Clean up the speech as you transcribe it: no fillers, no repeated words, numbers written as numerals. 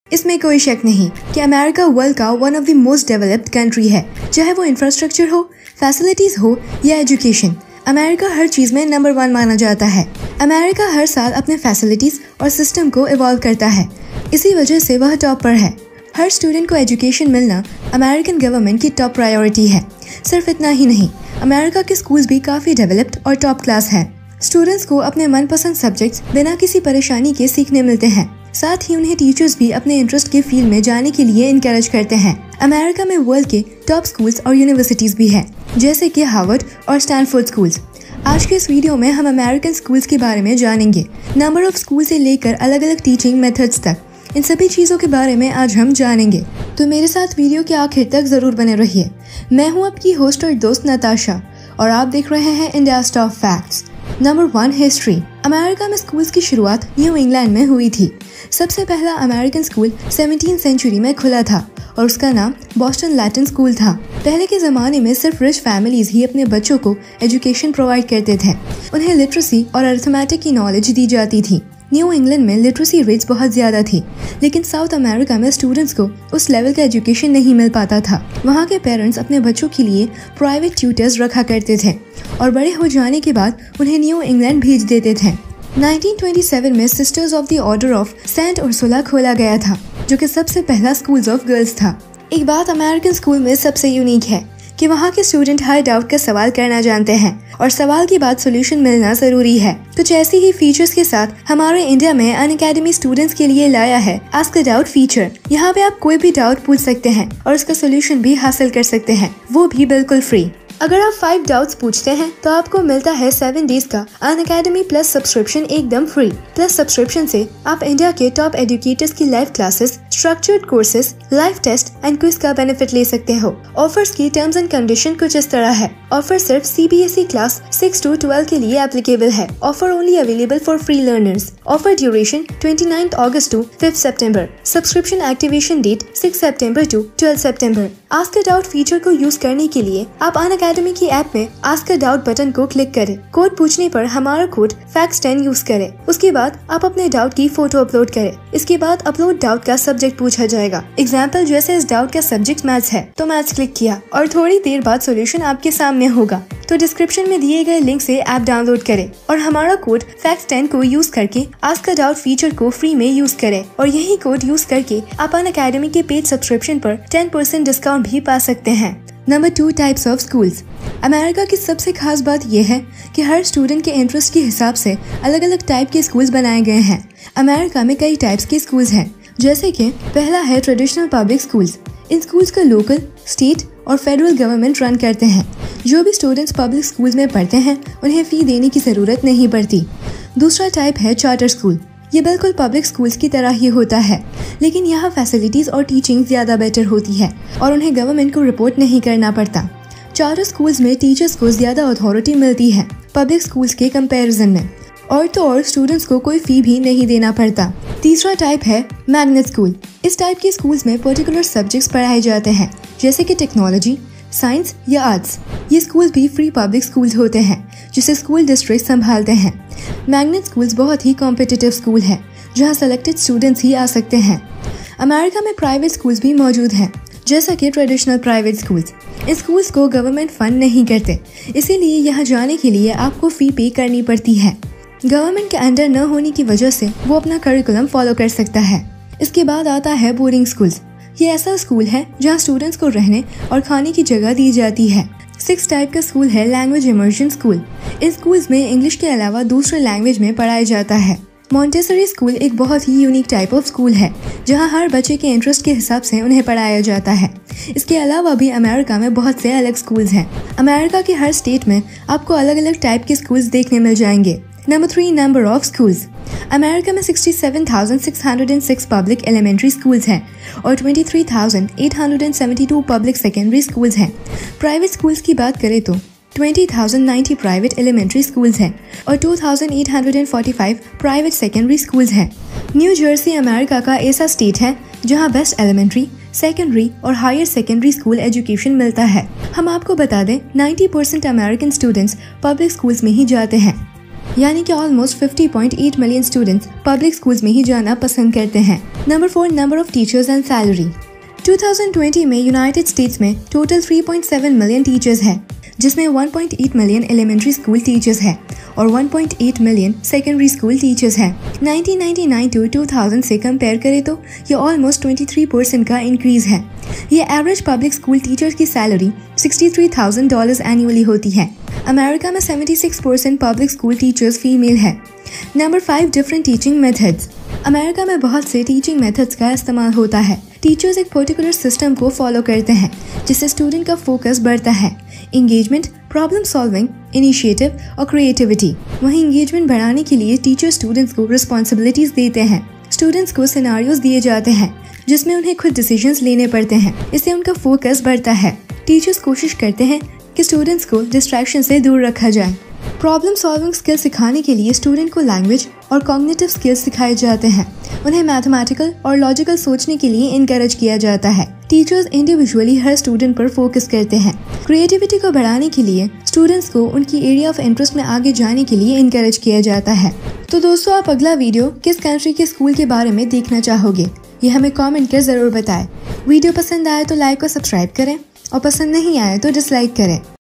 इसमें कोई शक नहीं कि अमेरिका वर्ल्ड का one of the most developed country है। चाहे वो इंफ्रास्ट्रक्चर हो, फैसिलिटीज हो या एजुकेशन, अमेरिका हर चीज में नंबर 1 माना जाता है। अमेरिका हर साल अपने फैसिलिटीज और सिस्टम को इवॉल्व करता है, इसी वजह से वह टॉप पर है। हर स्टूडेंट को एजुकेशन मिलना अमेरिकन गवर्नमेंट की टॉप प्रायोरिटी है। सिर्फ इतना ही नहीं, अमेरिका के स्कूल्स भी काफी डेवलप्ड और टॉप क्लास हैं। स्टूडेंट्स को अपने मनपसंद सब्जेक्ट्स बिना किसी परेशानी के सीखने मिलते हैं। साथ ही उन्हें टीचर्स भी अपने इंटरेस्ट के फील्ड में जाने के लिए इनकरेज करते हैं। अमेरिका में वर्ल्ड के टॉप स्कूल्स और यूनिवर्सिटीज भी हैं, जैसे कि हार्वर्ड और स्टैनफोर्ड स्कूल्स। आज के इस वीडियो में हम अमेरिकन स्कूल्स के बारे में जानेंगे। नंबर ऑफ स्कूल से लेकर अलग अलग टीचिंग मेथड्स तक, इन सभी चीज़ों के बारे में आज हम जानेंगे। तो मेरे साथ वीडियो के आखिर तक जरूर बने रहिए। मैं हूँ आपकी होस्ट और दोस्त नताशा और आप देख रहे हैं India's top facts. Number 1, history. America में स्कूल्स की शुरुआत न्यू इंग्लैंड में हुई थी। सबसे पहला अमेरिकन स्कूल 17वीं सेंचुरी में खुला था और उसका नाम बॉस्टन लैटिन स्कूल था। पहले के ज़माने में सिर्फ रिच फैमिलीज ही अपने बच्चों को एजुकेशन प्रोवाइड करते थे। उन्हें लिटरेसी और अरिथमेटिक की नॉलेज दी जाती थी। न्यू इंग्लैंड में लिटरेसी रेट्स बहुत ज़्यादा थी, लेकिन साउथ अमेरिका में स्टूडेंट्स को उस लेवल का एजुकेशन नहीं मिल पाता था। वहाँ के पेरेंट्स अपने बच्चों के लिए प्राइवेट ट्यूटर्स रखा करते थे और बड़े हो जाने के बाद उन्हें न्यू इंग्लैंड भेज देते थे। 1927 में Sisters of the Order of Saint Ursula खोला गया था, जो कि सबसे पहला स्कूल्स ऑफ गर्ल्स था। एक बात अमेरिकन स्कूल में सबसे यूनिक है कि वहाँ के स्टूडेंट हर डाउट का सवाल करना जानते हैं और सवाल के बाद सोल्यूशन मिलना जरूरी है। कुछ ऐसी ही फीचर्स के साथ हमारे इंडिया में अनअकैडमी स्टूडेंट्स के लिए लाया है आस्क अ डाउट फीचर। यहाँ पे आप कोई भी डाउट पूछ सकते हैं और उसका सोल्यूशन भी हासिल कर सकते हैं, वो भी बिल्कुल फ्री। अगर आप 5 डाउट्स पूछते हैं तो आपको मिलता है 7 डेज का अनअकैडमी प्लस सब्सक्रिप्शन एकदम फ्री। प्लस सब्सक्रिप्शन से आप इंडिया के टॉप एजुकेटर्स की live classes, structured courses, live test and quiz का बेनिफिट ले सकते हो। ऑफर्स की टर्म्स एंड कंडीशन कुछ इस तरह है। ऑफर सिर्फ CBSE क्लास 6 to 12 के लिए एप्लीकेबल है। Offer only available for free learners. Offer duration 29 अगस्त to 5 सितंबर। सब्सक्रिप्शन एक्टिवेशन डेट 6 सितंबर to 12 सितंबर। आस्क अ डाउट फीचर को यूज करने के लिए आप अनअकैडमी की ऐप में आस्क अ डाउट बटन को क्लिक करें। कोड पूछने पर हमारा कोड फैक्ट्स10 यूज करें। उसके बाद आप अपने डाउट की फोटो अपलोड करें। इसके बाद अपलोड डाउट का सब्जेक्ट पूछा जाएगा। एग्जाम्पल जैसे इस डाउट का सब्जेक्ट मैथ्स है तो मैथ्स क्लिक किया और थोड़ी देर बाद सोल्यूशन आपके सामने होगा। तो डिस्क्रिप्शन में दिए गए लिंक से ऐप डाउनलोड करें और हमारा कोड फैक्ट्स10 को यूज करके आस्क अ डाउट फीचर को फ्री में यूज करें और यही कोड यूज करके आप अनअकैडमी के पेड सब्सक्रिप्शन पर 10% डिस्काउंट भी पा सकते हैं। Number 2, types of schools. America की सबसे खास बात यह है कि हर स्टूडेंट के इंटरेस्ट के हिसाब से अलग अलग टाइप के स्कूल्स बनाए गए हैं। अमेरिका में कई टाइप्स के स्कूल्स हैं, जैसे कि पहला है ट्रेडिशनल पब्लिक स्कूल्स। इन स्कूल्स को लोकल, स्टेट और फेडरल गवर्नमेंट रन करते हैं। जो भी स्टूडेंट्स पब्लिक स्कूल्स में पढ़ते हैं उन्हें फ़ी देने की ज़रूरत नहीं पड़ती। दूसरा टाइप है चार्टर स्कूल। ये बिल्कुल पब्लिक स्कूल्स की तरह ही होता है, लेकिन यहाँ फैसिलिटीज़ और टीचिंग ज़्यादा बेटर होती है और उन्हें गवर्नमेंट को रिपोर्ट नहीं करना पड़ता। चार्टर स्कूल्स में टीचर्स को ज़्यादा अथॉरिटी मिलती है पब्लिक स्कूल्स के कंपैरिजन में, और तो और स्टूडेंट्स को कोई फ़ी भी नहीं देना पड़ता। तीसरा टाइप है मैग्नेट स्कूल। इस टाइप के स्कूल्स में पर्टिकुलर सब्जेक्ट्स पढ़ाए जाते हैं, जैसे कि टेक्नोलॉजी, साइंस या आर्ट्स। ये स्कूल्स भी फ्री पब्लिक स्कूल्स होते हैं जिसे स्कूल डिस्ट्रिक्ट संभालते हैं। मैग्नेट स्कूल्स बहुत ही कॉम्पिटिटिव स्कूल है जहाँ सेलेक्टेड स्टूडेंट्स ही आ सकते हैं। अमेरिका में प्राइवेट स्कूल्स भी मौजूद हैं, जैसा कि ट्रेडिशनल प्राइवेट स्कूल्स। इन स्कूल्स को गवर्नमेंट फंड नहीं करते, इसीलिए यहाँ जाने के लिए आपको फ़ी पे करनी पड़ती है। गवर्नमेंट के अंडर न होने की वजह से वो अपना करिकुलम फॉलो कर सकता है। इसके बाद आता है बोर्डिंग स्कूल्स। ये ऐसा स्कूल है जहाँ स्टूडेंट्स को रहने और खाने की जगह दी जाती है। 6 टाइप का स्कूल है लैंग्वेज इमर्शन स्कूल। इन स्कूल्स में इंग्लिश के अलावा दूसरे लैंग्वेज में पढ़ाया जाता है। मॉन्टेसरी स्कूल एक बहुत ही यूनिक टाइप ऑफ स्कूल है जहाँ हर बच्चे के इंटरेस्ट के हिसाब से उन्हें पढ़ाया जाता है। इसके अलावा भी अमेरिका में बहुत से अलग स्कूल्स हैं। अमेरिका के हर स्टेट में आपको अलग अलग टाइप के स्कूल्स देखने मिल जाएंगे। Number 3, number of schools. America में 67,606 पब्लिक एलिमेंट्री स्कूल्स हैं और 23,872 पब्लिक सेकेंडरी स्कूल्स हैं। प्राइवेट स्कूल्स की बात करें तो 20,090 प्राइवेट एलिमेंट्री स्कूल्स हैं और 2,845 प्राइवेट सेकेंडरी स्कूल्स हैं। न्यू जर्सी अमेरिका का ऐसा स्टेट है जहां बेस्ट एलिमेंट्री, सेकेंडरी और हायर सेकेंडरी स्कूल एजुकेशन मिलता है। हम आपको बता दें 90% अमेरिकन स्टूडेंट्स पब्लिक स्कूल्स में ही जाते हैं। यानी कि almost 50.8 million students public schools में ही जाना पसंद करते हैं। Number 4, number of teachers and salary. 2020 में यूनाइटेड स्टेट्स में टोटल 3.7 मिलियन टीचर्स हैं, जिसमें 1.8 मिलियन एलिमेंट्री स्कूल टीचर्स हैं और 1.8 मिलियन सेकेंडरी स्कूल टीचर्स हैं। 1999 टू 2000 से कंपेयर करें तो ये ऑलमोस्ट 23% का इंक्रीज है। ये एवरेज पब्लिक स्कूल टीचर्स की सैलरी $63,000 एनुअली होती है। अमेरिका में 76% पब्लिक स्कूल टीचर्स फीमेल है। Number 5, different teaching methods. America में बहुत से टीचिंग मेथड्स का इस्तेमाल होता है। टीचर्स एक पर्टिकुलर सिस्टम को फॉलो करते हैं जिससे स्टूडेंट का फोकस बढ़ता है। इंगेजमेंट, प्रॉब्लम सॉल्विंग, इनिशिएटिव और क्रिएटिविटी। वहीं इंगेजमेंट बढ़ाने के लिए टीचर स्टूडेंट्स को रिस्पॉन्सिबिलिटीज देते हैं। स्टूडेंट्स को सिनारियोज दिए जाते हैं जिसमें उन्हें खुद डिसीजंस लेने पड़ते हैं। इससे उनका फोकस बढ़ता है। टीचर्स कोशिश करते हैं कि स्टूडेंट्स को डिस्ट्रैक्शन से दूर रखा जाए। प्रॉब्लम सॉल्विंग स्किल सिखाने के लिए स्टूडेंट को लैंग्वेज और कॉग्निटिव स्किल्स सिखाए जाते हैं। उन्हें मैथमेटिकल और लॉजिकल सोचने के लिए इनकरेज किया जाता है। टीचर्स इंडिविजुअली हर स्टूडेंट पर फोकस करते हैं। क्रिएटिविटी को बढ़ाने के लिए स्टूडेंट्स को उनकी एरिया ऑफ इंटरेस्ट में आगे जाने के लिए इनकरेज किया जाता है। तो दोस्तों, आप अगला वीडियो किस कंट्री के स्कूल के बारे में देखना चाहोगे, ये हमें कमेंट कर जरूर बताएं। वीडियो पसंद आए तो लाइक और सब्सक्राइब करें और पसंद नहीं आए तो डिसलाइक करें।